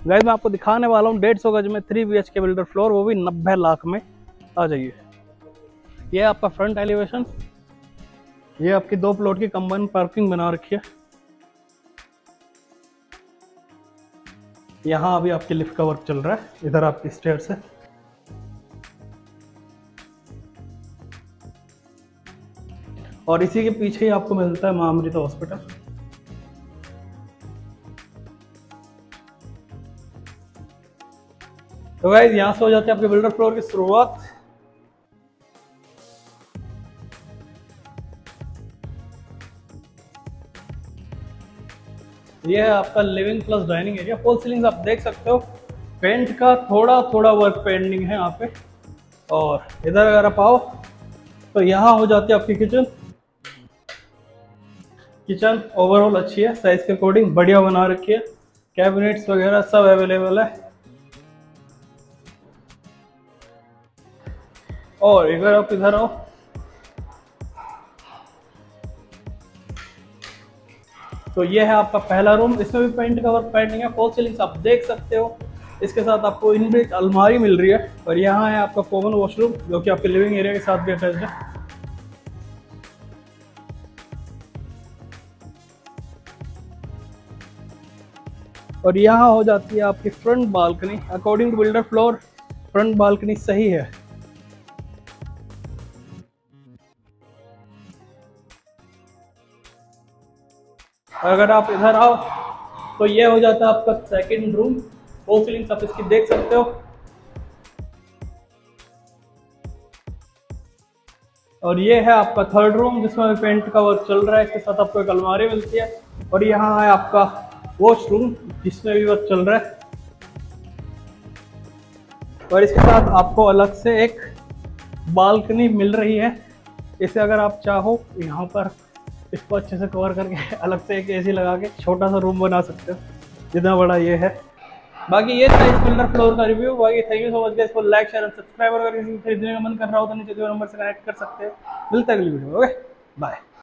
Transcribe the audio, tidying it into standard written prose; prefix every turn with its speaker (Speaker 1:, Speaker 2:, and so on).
Speaker 1: Guys मैं आपको दिखाने वाला हूँ 150 गज में 3 BHK बिल्डर फ्लोर, वो भी 90 लाख में। आ जाइए। ये आपका फ्रंट एलिवेशन, ये आपकी 2 प्लॉट की कंबाइन पार्किंग बना रखी है। यहाँ अभी आपकी लिफ्ट का वर्क चल रहा है, इधर आपकी स्टेयर्स है। और इसी के पीछे ही आपको मिलता है मां अमृता हॉस्पिटल। तो गाइस यहाँ से हो जाती है आपके बिल्डर फ्लोर की शुरुआत। ये है आपका living plus dining area. Fall ceiling आप देख सकते हो, पेंट का थोड़ा थोड़ा वर्क पेंडिंग है यहाँ पे। और इधर अगर आप आओ तो यहाँ हो जाती है आपकी किचन। किचन ओवरऑल अच्छी है, साइज के अकॉर्डिंग बढ़िया बना रखी है। कैबिनेट्स वगैरह सब अवेलेबल है। और अगर आप इधर आओ तो ये है आपका पहला रूम। इसमें भी पेंट का वर्क पेंडिंग है। फॉल सीलिंग्स आप देख सकते हो। इसके साथ आपको इनबिल्ट अलमारी मिल रही है। और यहाँ है आपका कॉमन वॉशरूम जो कि आपके लिविंग एरिया के साथ भी अटैच्ड है। और यहाँ हो जाती है आपकी front balcony. According to builder floor front balcony सही है। अगर आप इधर आओ तो ये हो जाता है आपका सेकंड रूम। फॉल सीलिंग्स आप इसकी देख सकते हो। और ये है आपका थर्ड रूम जिसमें पेंट का वर्क चल रहा है। इसके साथ आपको एक अलमारी मिलती है। और यहाँ है आपका वॉशरूम जिसमें भी वर्क चल रहा है। और इसके साथ आपको अलग से एक बालकनी मिल रही है। इसे अगर आप चाहो यहाँ पर इसको अच्छे से कवर करके अलग से एक एसी लगा के छोटा सा रूम बना सकते हो, जितना बड़ा ये है। बाकी ये था इस बिल्डर फ्लोर का रिव्यू। बाकी thank you so much guys. इसको लाइक शेयर और सब्सक्राइब, अगर किसी को खरीदने का मन कर रहा हो तो नीचे नंबर से कनेक्ट कर सकते हैं। मिलता है अगली वीडियो में। Okay bye.